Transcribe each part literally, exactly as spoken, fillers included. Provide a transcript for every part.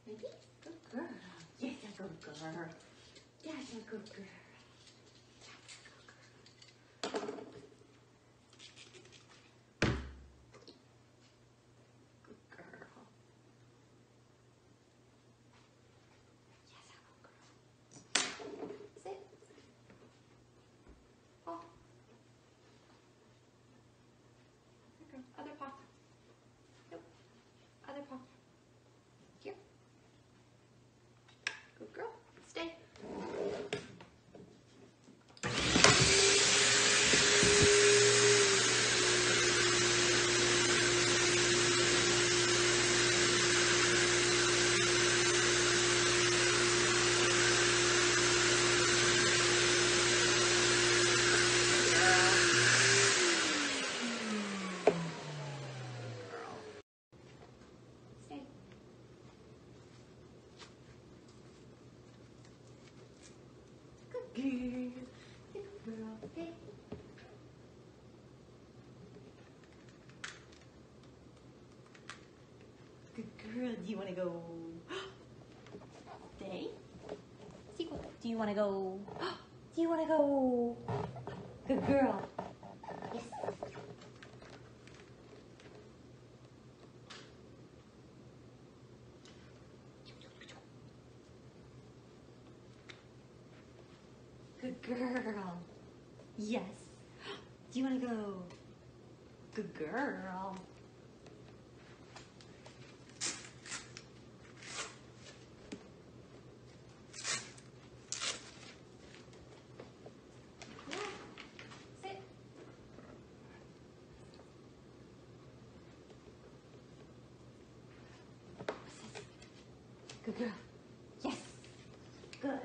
Ready? Good girl. Yes, a good girl. That's a good girl. Other paw. Nope. Other paw. Here. Good girl. Stay. Good girl. Hey. Good girl. Do you want to go? Stay. Sequel. Do you want to go? Do you want to go? Good girl. Yes. Good girl. Yes. Do you want to go? Good girl. Yeah. Sit. Good girl. Yes. Good.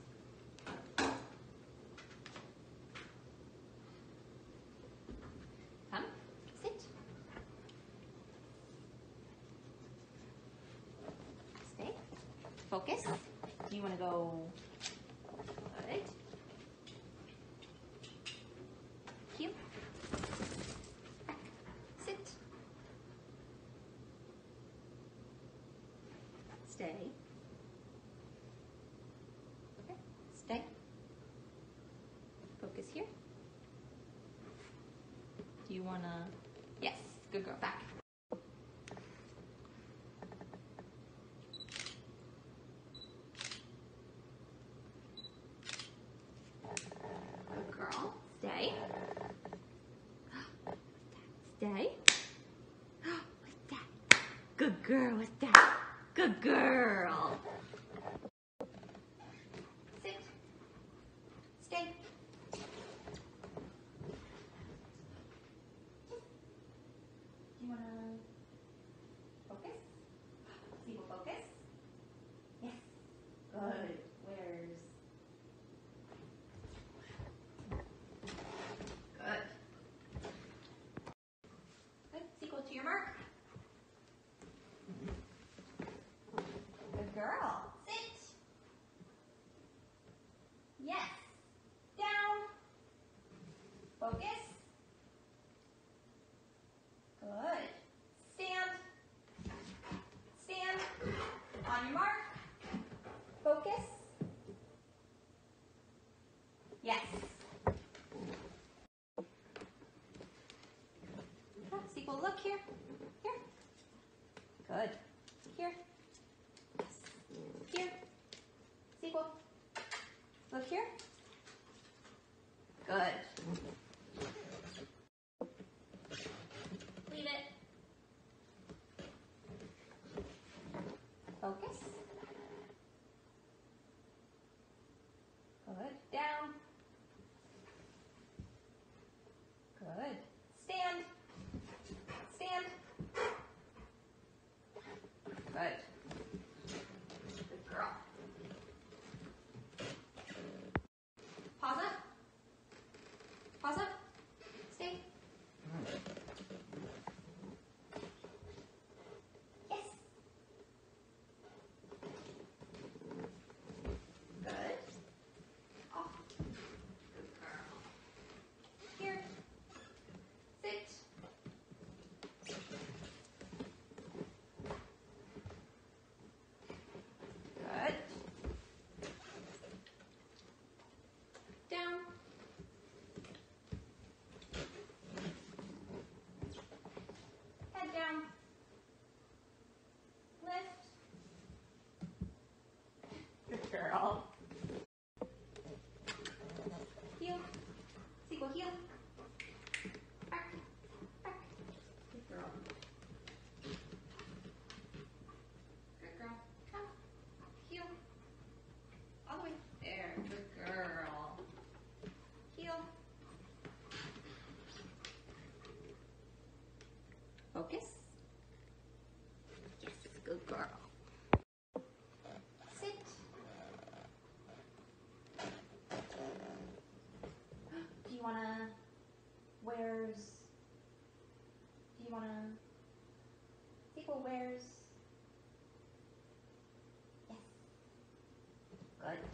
Come, sit. Stay. Focus. Do you want to go? Good. Cute. Back. Sit. Stay. Okay. Stay. Focus here. Do you want to? Yes. Good girl. Back. Good girl. Stay. Stay. With that. Good girl with that. Good girl. Sit. Stay. Do you want to focus? See, we'll focus. Yes. Good. Where's? Good. Good. Sequel to your mark. Good girl. Sit. Yes. Down. Focus. Good. Stand. Stand. On your mark. Focus. Yes. Sequel, look here. Here. Good. Here. Yes. Here. Sequel. Look here. Good. Leave it. Focus. Good. Down. Good. Stand. Stand. footwears. Yes. Good.